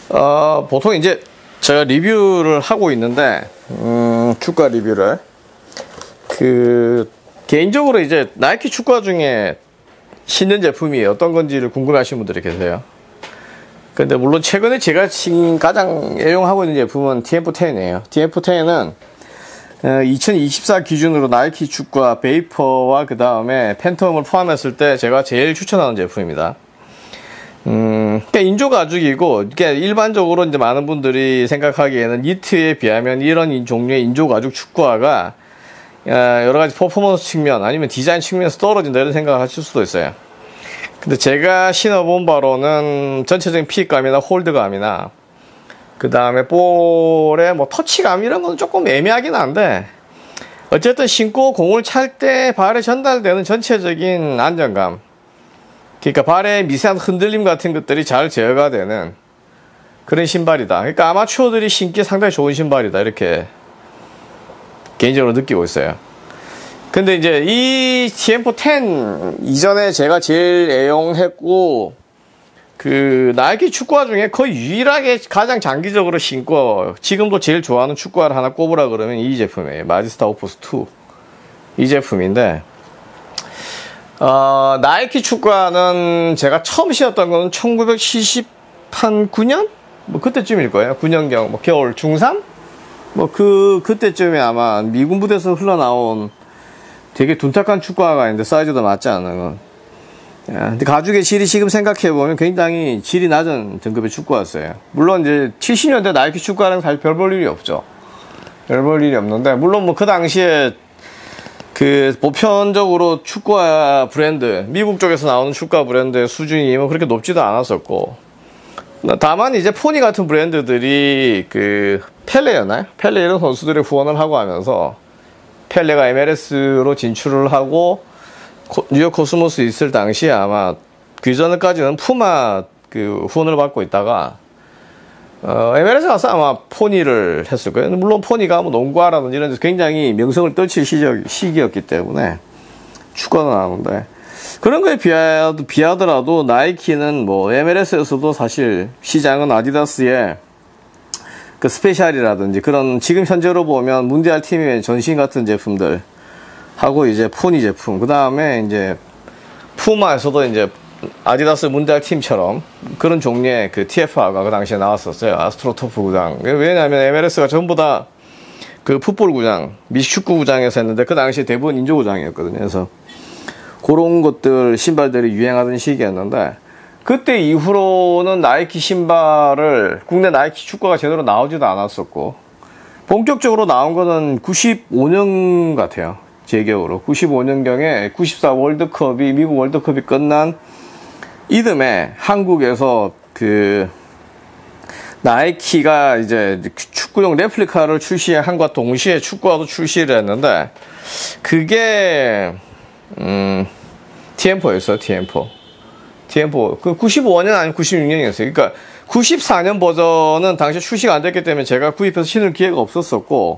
보통 이제 제가 리뷰를 하고 있는데, 축구화 리뷰를. 개인적으로 이제 나이키 축구화 중에 신는 제품이 어떤 건지를 궁금해하시는 분들이 계세요. 근데 물론 최근에 제가 지금 가장 애용하고 있는 제품은 TM410이에요. TM410은 2024 기준으로 나이키 축구화 베이퍼와 그 다음에 팬텀을 포함했을 때 제가 제일 추천하는 제품입니다. 그러니까 인조 가죽이고, 그러니까 일반적으로 이제 많은 분들이 생각하기에는 니트에 비하면 이런 종류의 인조 가죽 축구화가 여러 가지 퍼포먼스 측면 아니면 디자인 측면에서 떨어진다 이런 생각을 하실 수도 있어요. 근데 제가 신어본 바로는 전체적인 핏감이나 홀드감이나 그 다음에 볼의 뭐 터치감 이런 건 조금 애매하긴 한데, 어쨌든 신고 공을 찰 때 발에 전달되는 전체적인 안정감, 그러니까 발의 미세한 흔들림 같은 것들이 잘 제어가 되는 그런 신발이다. 그러니까 아마추어들이 신기 상당히 좋은 신발이다, 이렇게 개인적으로 느끼고 있어요. 근데 이제 이 TM410 이전에 제가 제일 애용했고, 나이키 축구화 중에 거의 유일하게 가장 장기적으로 신고 지금도 제일 좋아하는 축구화를 하나 꼽으라 그러면 이 제품이에요. 마지스타 오포스 2. 이 제품인데, 나이키 축구화는 제가 처음 신었던 건 1979년? 뭐 그때쯤일 거예요. 9년경, 뭐 겨울 중3? 뭐 그때쯤에 아마 미군 부대에서 흘러나온 되게 둔탁한 축구화가 있는데 사이즈도 맞지 않는 건. 근데 가죽의 질이 지금 생각해보면 굉장히 질이 낮은 등급의 축구화였어요. 물론 이제 70년대 나이키 축구화는 사실 별 볼 일이 없죠. 별 볼 일이 없는데, 물론 뭐 그 당시에 보편적으로 축구화 브랜드, 미국 쪽에서 나오는 축구화 브랜드의 수준이 뭐 그렇게 높지도 않았었고, 다만 이제 포니 같은 브랜드들이 펠레였나요? 펠레 이런 선수들의 후원을 하고 하면서 펠레가 MLS로 진출을 하고 뉴욕 코스모스 있을 당시에 아마 그 전까지는 푸마 후원을 받고 있다가 MLS 가서 아마 포니를 했을 거예요. 물론 포니가 뭐 농구화라든지 이런 데서 굉장히 명성을 떨칠 시기였기 때문에 축구가 나오는데, 그런 거에 비하더라도 나이키는 뭐 MLS에서도 사실 시장은 아디다스의 스페셜이라든지 그런 지금 현재로 보면 문디알 팀의 전신 같은 제품들 하고 이제 포니 제품, 그 다음에 이제 푸마에서도 이제 아디다스 문디알 팀처럼 그런 종류의 TFR가 그 당시에 나왔었어요. 아스트로토프 구장. 왜냐하면 MLS가 전부 다 풋볼 구장, 미식축구 구장에서 했는데 그 당시에 대부분 인조 구장이었거든요. 그래서 그런 것들 신발들이 유행하던 시기였는데, 그때 이후로는 나이키 신발을 국내 나이키 축구가 제대로 나오지도 않았었고, 본격적으로 나온 거는 95년 같아요. 제 기억으로 95년경에 94 월드컵이 미국 월드컵이 끝난 이듬해 한국에서 나이키가 이제 축구용 레플리카를 출시한과 동시에 축구화도 출시를 했는데, 그게 TM4였어요. TM4 95년 아니면 96년이었어요. 그러니까 94년 버전은 당시에 출시가 안 됐기 때문에 제가 구입해서 신을 기회가 없었었고,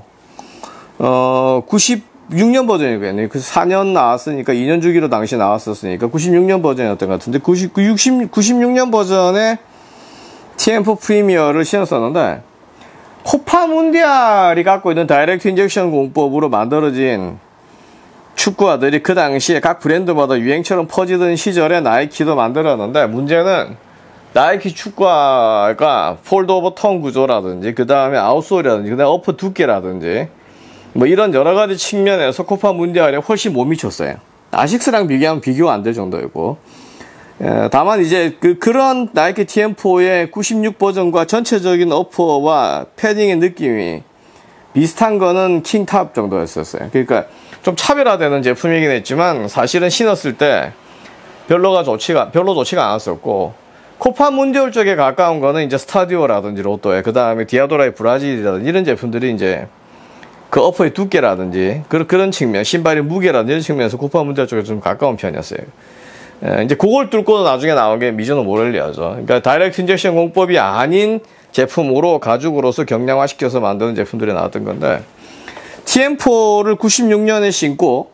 96년 버전이겠네요. 4년 나왔으니까 2년 주기로 당시 나왔었으니까 96년 버전이었던 것 같은데, 96년 버전의 TM4 프리미어를 신었었는데, 코파 문디알이 갖고 있는 다이렉트 인젝션 공법으로 만들어진 축구화들이 그 당시에 각 브랜드마다 유행처럼 퍼지던 시절에 나이키도 만들었는데, 문제는 나이키 축구화가 폴드 오버 턴 구조라든지 그 다음에 아웃솔이라든지 그 다음에 어퍼 두께라든지 뭐 이런 여러가지 측면에서 코파 문디알에 훨씬 못 미쳤어요. 아식스랑 비교하면 비교가 안 될 정도였고, 다만 이제 그런 나이키 TM4의 96 버전과 전체적인 어퍼와 패딩의 느낌이 비슷한 거는 킹탑 정도였었어요. 그러니까 좀 차별화되는 제품이긴 했지만 사실은 신었을 때 별로 좋지가 않았었고, 코파 문디올 쪽에 가까운 거는 이제 스타디오라든지 로또에, 그 다음에 디아도라의 브라질이라든지 이런 제품들이 이제 어퍼의 두께라든지 그런 측면, 신발의 무게라든지 이런 측면에서 코파 문디올 쪽에 좀 가까운 편이었어요. 이제 그걸 뚫고 나중에 나온 게 미즈노 모렐리아죠. 그러니까 다이렉트 인젝션 공법이 아닌 제품으로 가죽으로서 경량화시켜서 만드는 제품들이 나왔던 건데, TM4를 96년에 신고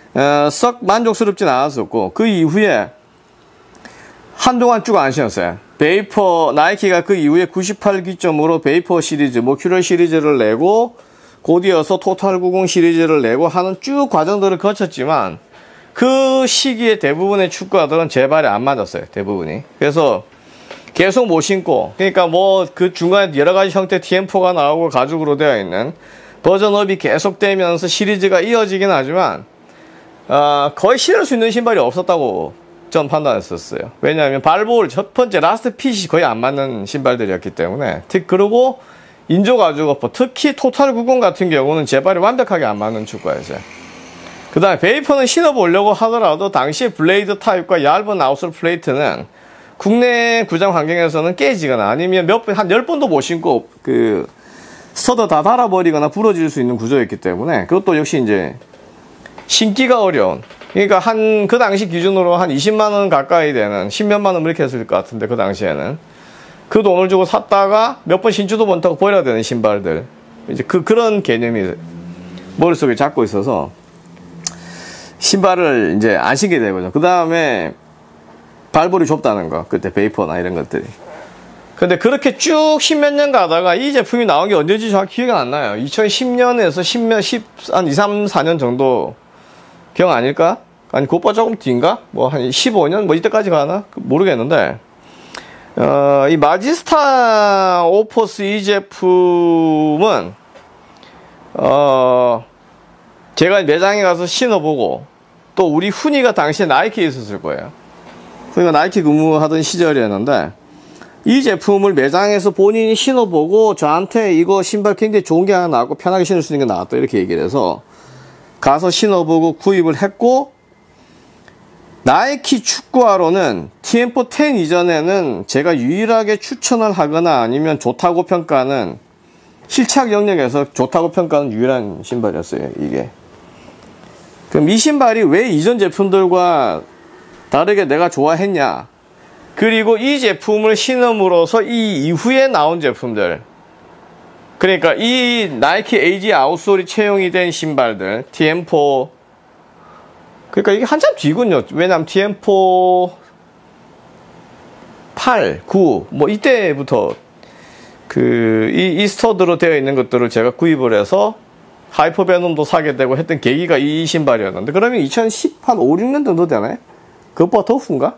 썩 만족스럽진 않았었고, 그 이후에 한동안 쭉 안 신었어요. 베이퍼, 나이키가 그 이후에 98기점으로 베이퍼 시리즈, 머큐럴 시리즈를 내고, 곧이어서 토탈 90 시리즈를 내고 하는 쭉 과정들을 거쳤지만, 그 시기에 대부분의 축구화들은 제 발에 안 맞았어요. 대부분이. 그래서 계속 못 신고, 그러니까 뭐 그 중간에 여러 가지 형태 TM4가 나오고 가죽으로 되어 있는 버전업이 계속되면서 시리즈가 이어지긴 하지만, 거의 신을 수 있는 신발이 없었다고 전 판단했었어요. 왜냐하면 발볼 첫 번째 라스트 핏이 거의 안 맞는 신발들이었기 때문에. 그리고 인조 가죽 어퍼, 특히 토탈 90 같은 경우는 제 발이 완벽하게 안 맞는 축구였어요. 그 다음에 베이퍼는 신어보려고 하더라도 당시에 블레이드 타입과 얇은 아웃솔 플레이트는 국내 구장 환경에서는 깨지거나 아니면 한 10번도 못 신고 스터드 다 달아버리거나 부러질 수 있는 구조였기 때문에 그것도 역시 이제 신기가 어려운. 그러니까 그 당시 기준으로 한 20만원 가까이 되는 10몇만 원 이렇게 했을 것 같은데 그 당시에는 그 돈을 주고 샀다가 몇 번 신지도 못하고 버려야 되는 신발들. 이제 그런 개념이 머릿속에 잡고 있어서 신발을 이제 안 신게 되거든요. 그 다음에 발볼이 좁다는 거. 그때 베이퍼나 이런 것들이. 근데 그렇게 쭉 10몇 년 가다가 이 제품이 나온 게 언제인지 정확히 기억이 안 나요. 2010년에서 한 2, 3, 4년 정도 기억 아닐까? 아니, 그것보다 조금 뒤인가? 뭐, 한 15년? 뭐, 이때까지 가나? 모르겠는데. 이 마지스타 오퍼스 이 제품은, 제가 매장에 가서 신어보고, 또 우리 훈이가 당시에 나이키에 있었을 거예요. 훈이가 나이키 근무하던 시절이었는데, 이 제품을 매장에서 본인이 신어보고, 저한테 이거 신발 굉장히 좋은 게 하나 나왔고, 편하게 신을 수 있는 게 나왔다. 이렇게 얘기를 해서, 가서 신어보고 구입을 했고, 나이키 축구화로는 TM4 10 이전에는 제가 유일하게 추천을 하거나 아니면 좋다고 평가하는 실착 영역에서 좋다고 평가하는 유일한 신발이었어요. 이게. 그럼 이 신발이 왜 이전 제품들과 다르게 내가 좋아했냐? 그리고 이 제품을 신음으로써 이 이후에 나온 제품들, 그러니까 이 나이키 AG 아웃솔이 채용이 된 신발들 TM4, 그러니까 이게 한참 뒤군요. 왜냐면 TM4 8, 9 뭐 이때부터 이 스터드로 되어 있는 것들을 제가 구입을 해서 하이퍼베놈도 사게 되고 했던 계기가 이 신발이었는데, 그러면 2010한 5, 6년 정도 되나요? 그것보다 더 후인가?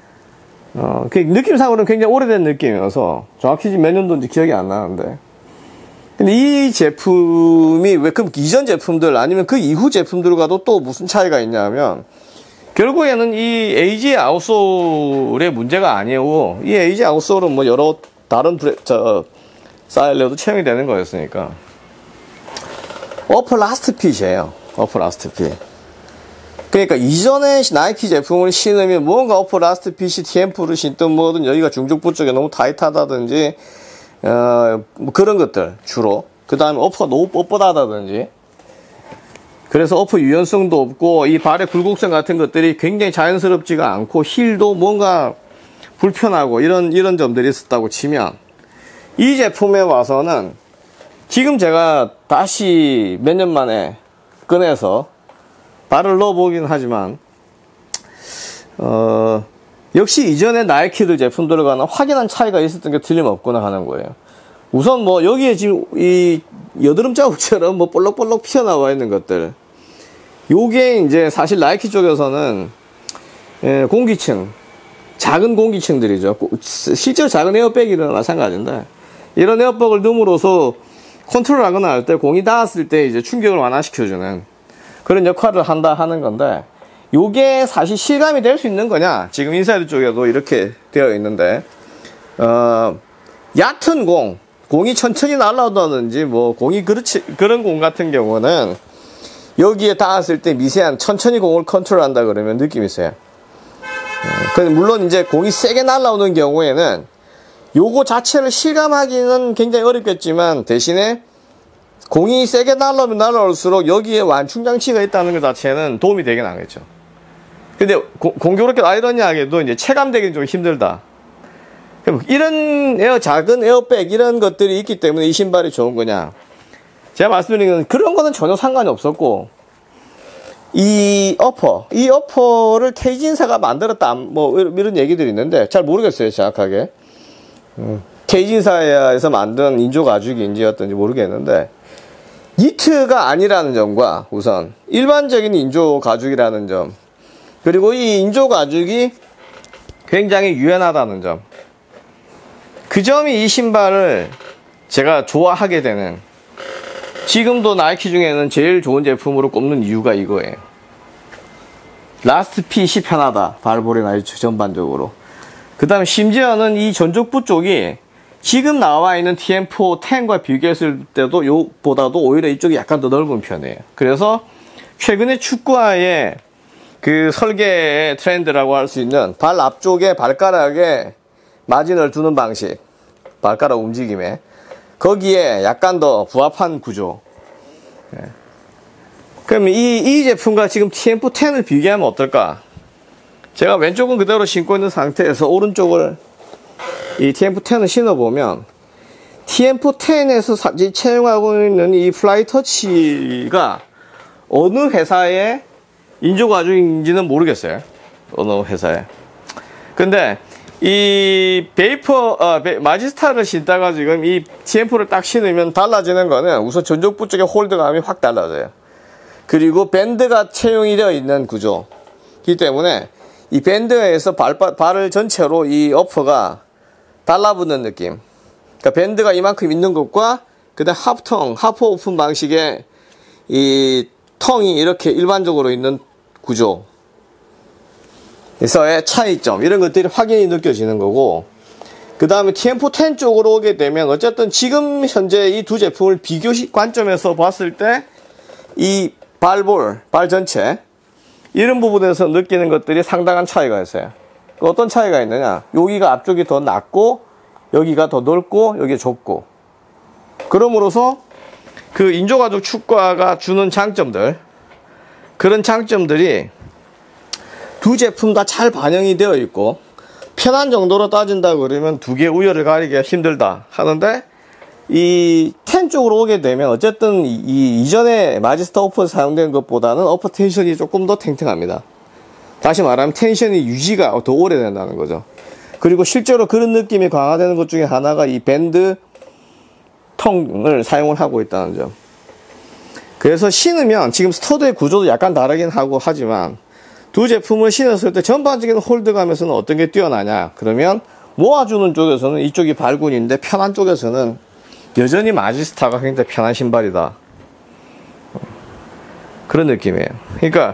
느낌상으로는 굉장히 오래된 느낌이어서 정확히 몇 년도인지 기억이 안 나는데, 근데 이 제품이 왜 그럼 이전 제품들 아니면 그 이후 제품들과도 또 무슨 차이가 있냐면, 결국에는 이 AG 아웃솔의 문제가 아니고, 이 AG 아웃솔은 뭐 여러 다른 스타일러도 채용이 되는 거였으니까, 어퍼 라스트 핏이에요. 어퍼 라스트 핏. 그러니까 이전에 나이키 제품을 신으면 뭔가 어퍼 라스트 핏이 TM4를 신든 뭐든 여기가 중족부 쪽에 너무 타이트하다든지, 뭐 그런 것들 주로. 그 다음에 어퍼가 너무 뻣뻣하다든지, 그래서 어퍼 유연성도 없고 이 발의 굴곡성 같은 것들이 굉장히 자연스럽지가 않고 힐도 뭔가 불편하고 이런 점들이 있었다고 치면, 이 제품에 와서는 지금 제가 다시 몇 년 만에 꺼내서 발을 넣어보긴 하지만, 역시 이전에 나이키들 제품들과는 확연한 차이가 있었던 게 틀림없구나 하는 거예요. 우선 뭐 여기에 지금 이 여드름 자국처럼 뭐 볼록볼록 피어나와 있는 것들, 요게 이제 사실 나이키 쪽에서는 공기층, 작은 공기층들이죠. 실제로 작은 에어백이나 마찬가지인데, 이런 에어백을 넣음으로써 컨트롤 하거나 할 때 공이 닿았을 때 이제 충격을 완화시켜주는 그런 역할을 한다 하는 건데, 요게 사실 실감이 될 수 있는 거냐? 지금 인사이드 쪽에도 이렇게 되어 있는데, 얕은 공이 천천히 날아오다든지, 뭐, 그런 공 같은 경우는 여기에 닿았을 때 미세한, 천천히 공을 컨트롤 한다 그러면 느낌이 있어요. 물론 이제 공이 세게 날아오는 경우에는 요거 자체를 실감하기는 굉장히 어렵겠지만, 대신에 공이 세게 날아오면 날아올수록 여기에 완충장치가 있다는 것 자체는 도움이 되긴 하겠죠. 근데 공교롭게 아이러니하게도 이제 체감되기는 좀 힘들다. 그럼 이런 작은 에어백 이런 것들이 있기 때문에 이 신발이 좋은 거냐? 제가 말씀드린 건 그런 거는 전혀 상관이 없었고, 이 어퍼를 테이진사가 만들었다, 뭐 이런 얘기들이 있는데 잘 모르겠어요, 정확하게. 케이진사에서 만든 인조 가죽인지 어떤지 모르겠는데, 니트가 아니라는 점과 우선 일반적인 인조 가죽이라는 점, 그리고 이 인조 가죽이 굉장히 유연하다는 점, 그 점이 이 신발을 제가 좋아하게 되는, 지금도 나이키 중에는 제일 좋은 제품으로 꼽는 이유가 이거예요. 라스트 핏이 편하다, 발볼이나 전반적으로. 그 다음에 심지어는 이 전족부 쪽이 지금 나와 있는 TM4 10과 비교했을 때도 요보다도 오히려 이쪽이 약간 더 넓은 편이에요. 그래서 최근에 축구화의 그 설계의 트렌드라고 할 수 있는 발 앞쪽에 발가락에 마진을 두는 방식, 발가락 움직임에, 거기에 약간 더 부합한 구조. 그럼 이 제품과 지금 TM4 10을 비교하면 어떨까? 제가 왼쪽은 그대로 신고 있는 상태에서 오른쪽을 이 TM4 10을 신어보면, TM4 10에서 채용하고 있는 이 플라이 터치가 어느 회사의 인조 가죽인지는 모르겠어요. 어느 회사에. 근데 이 마지스타를 신다가 지금 이 TM4를 딱 신으면 달라지는 거는 우선 전족부 쪽의 홀드감이 확 달라져요. 그리고 밴드가 채용이 되어 있는 구조이기 때문에 이 밴드에서 발을 전체로 이 어퍼가 달라붙는 느낌. 그러니까 밴드가 이만큼 있는 것과 그다음 하프 오픈 방식의 이 텅이 이렇게 일반적으로 있는 구조. 에서의 차이점, 이런 것들이 확연히 느껴지는 거고, 그 다음에 TM4 10 쪽으로 오게 되면 어쨌든 지금 현재 이 두 제품을 비교 관점에서 봤을 때 이 발볼, 발 전체 이런 부분에서 느끼는 것들이 상당한 차이가 있어요. 어떤 차이가 있느냐, 여기가 앞쪽이 더 낮고 여기가 더 넓고 여기가 좁고, 그럼으로써 그 인조가죽 축구화가 주는 장점들, 그런 장점들이 두 제품 다 잘 반영이 되어 있고, 편한 정도로 따진다 그러면 두 개의 우열을 가리기가 힘들다 하는데, 이 10 쪽으로 오게 되면 어쨌든 이전에 마지스타 오퍼에 사용된 것보다는 어퍼 텐션이 조금 더 탱탱합니다. 다시 말하면 텐션이 유지가 더 오래된다는 거죠. 그리고 실제로 그런 느낌이 강화되는 것 중에 하나가 이 밴드 텅을 사용을 하고 있다는 점. 그래서 신으면 지금 스터드의 구조도 약간 다르긴 하고 하지만, 두 제품을 신었을 때 전반적인 홀드감에서는 어떤 게 뛰어나냐, 그러면 모아주는 쪽에서는 이쪽이 발군인데, 편한 쪽에서는 여전히 마지스타가 굉장히 편한 신발이다, 그런 느낌이에요. 그러니까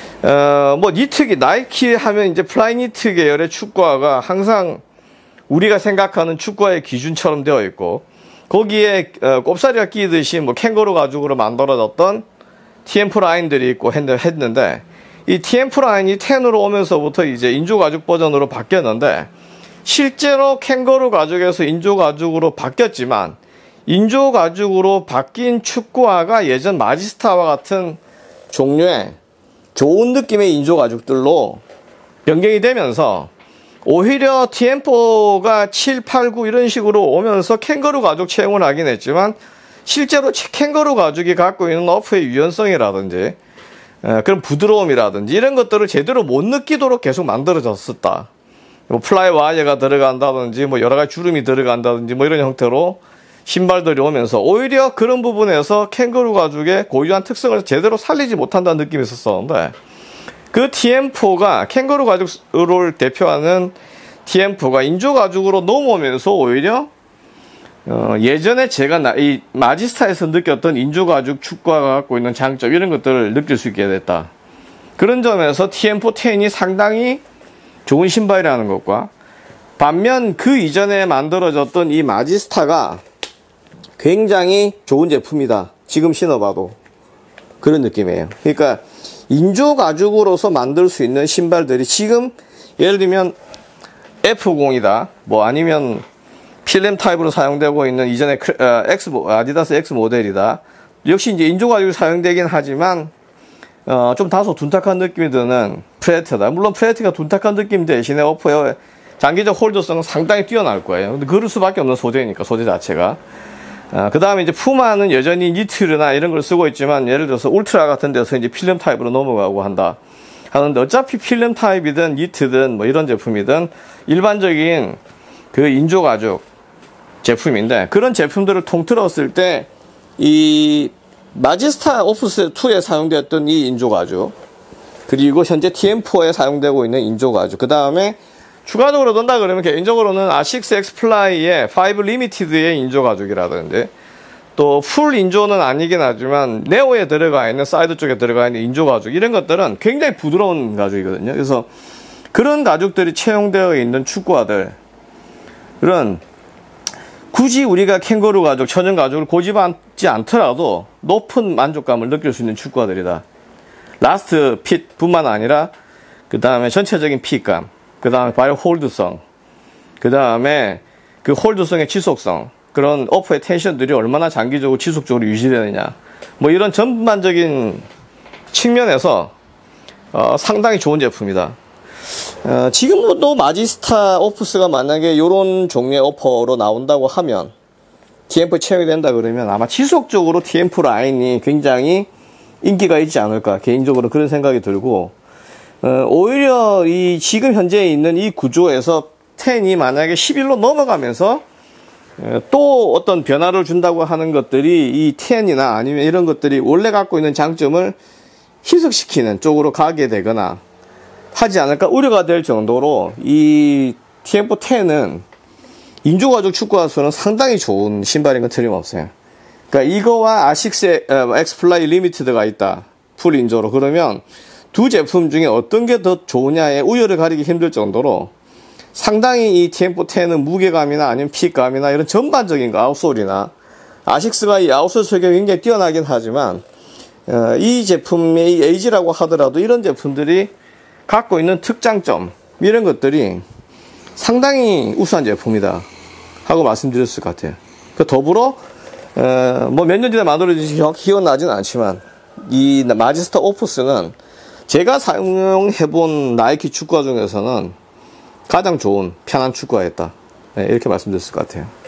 뭐 니트, 나이키 하면 이제 플라이 니트 계열의 축구화가 항상 우리가 생각하는 축구화의 기준처럼 되어 있고, 거기에 꼽사리가 끼듯이 뭐 캥거루 가죽으로 만들어졌던 TM4 라인들이 있고 했는데, 이 TM4 라인이 10으로 오면서부터 이제 인조 가죽 버전으로 바뀌었는데, 실제로 캥거루 가죽에서 인조 가죽으로 바뀌었지만, 인조 가죽으로 바뀐 축구화가 예전 마지스타와 같은 종류의 좋은 느낌의 인조 가죽들로 변경이 되면서, 오히려 TM4가 7, 8, 9 이런 식으로 오면서 캥거루 가죽 채용을 하긴 했지만, 실제로 캥거루 가죽이 갖고 있는 어퍼의 유연성이라든지 그런 부드러움이라든지 이런 것들을 제대로 못 느끼도록 계속 만들어졌었다. 뭐 플라이 와이어가 들어간다든지 뭐 여러 가지 주름이 들어간다든지 뭐 이런 형태로 신발들이 오면서 오히려 그런 부분에서 캥거루 가죽의 고유한 특성을 제대로 살리지 못한다는 느낌이 있었었는데, 그 TM4가 캥거루 가죽을 대표하는 TM4가 인조 가죽으로 넘어오면서 오히려 예전에 제가 이 마지스타에서 느꼈던 인조 가죽 축구화가 갖고 있는 장점, 이런 것들을 느낄 수 있게 됐다. 그런 점에서 TM4 10이 상당히 좋은 신발이라는 것과, 반면 그 이전에 만들어졌던 이 마지스타가 굉장히 좋은 제품이다, 지금 신어봐도, 그런 느낌이에요. 그러니까 인조 가죽으로서 만들 수 있는 신발들이 지금 예를 들면 F0이다, 뭐 아니면 필름 타입으로 사용되고 있는 이전에 아디다스 X 모델이다, 역시 이제 인조 가죽이 사용되긴 하지만 좀 다소 둔탁한 느낌이 드는 프레트다. 물론 프레트가 둔탁한 느낌 대신에 어퍼의 장기적 홀더성은 상당히 뛰어날 거예요. 근데 그럴 수밖에 없는 소재니까, 소재 자체가. 그 다음에 이제 푸마는 여전히 니트나 이런 걸 쓰고 있지만, 예를 들어서 울트라 같은 데서 이제 필름 타입으로 넘어가고 한다 하는데, 어차피 필름 타입이든 니트든 뭐 이런 제품이든 일반적인 그 인조 가죽, 제품인데, 그런 제품들을 통틀었을 때 이 마지스타 오프스 2에 사용되었던 이 인조 가죽, 그리고 현재 TM4에 사용되고 있는 인조 가죽, 그 다음에 추가적으로 던다 그러면 개인적으로는 아식스 엑스플라이의 5 리미티드의 인조 가죽이라든지, 또 풀 인조는 아니긴 하지만 네오에 들어가 있는, 사이드 쪽에 들어가 있는 인조 가죽, 이런 것들은 굉장히 부드러운 가죽이거든요. 그래서 그런 가죽들이 채용되어 있는 축구화들은 굳이 우리가 캥거루 가죽, 천연 가죽을 고집하지 않더라도 높은 만족감을 느낄 수 있는 축구화들이다. 라스트 핏 뿐만 아니라 그 다음에 전체적인 핏감, 그 다음에 바이오 홀드성, 그 다음에 그 홀드성의 지속성, 그런 어퍼의 텐션들이 얼마나 장기적으로 지속적으로 유지되느냐, 뭐 이런 전반적인 측면에서 상당히 좋은 제품이다. 지금도 마지스타 오프스가 만약에 이런 종류의 오퍼로 나온다고 하면, TM4 채용이 된다 그러면 아마 지속적으로 TM4 라인이 굉장히 인기가 있지 않을까, 개인적으로 그런 생각이 들고, 오히려 이 지금 현재 있는 이 구조에서 10이 만약에 11로 넘어가면서 또 어떤 변화를 준다고 하는 것들이 이 10이나 아니면 이런 것들이 원래 갖고 있는 장점을 희석시키는 쪽으로 가게 되거나 하지 않을까 우려가 될 정도로 이 TM4 10은 인조가죽 축구화로서는 상당히 좋은 신발인 건 틀림없어요. 그러니까 이거와 아식스 엑스플라이 리미티드가 있다, 풀 인조로, 그러면 두 제품 중에 어떤 게 더 좋으냐에 우열을 가리기 힘들 정도로 상당히 이 TM4 10은 무게감이나 아니면 핏감이나 이런 전반적인 아웃솔이나, 아식스가 이 아웃솔 설계가 굉장히 뛰어나긴 하지만 이 제품의 이 에이지라고 하더라도 이런 제품들이 갖고 있는 특장점, 이런 것들이 상당히 우수한 제품이다 하고 말씀드렸을 것 같아요. 그 더불어 뭐 몇 년 전에 만들어진 기억나지는 않지만 이 마지스타 오프스는 제가 사용해본 나이키 축구화 중에서는 가장 좋은 편한 축구화였다, 이렇게 말씀드렸을 것 같아요.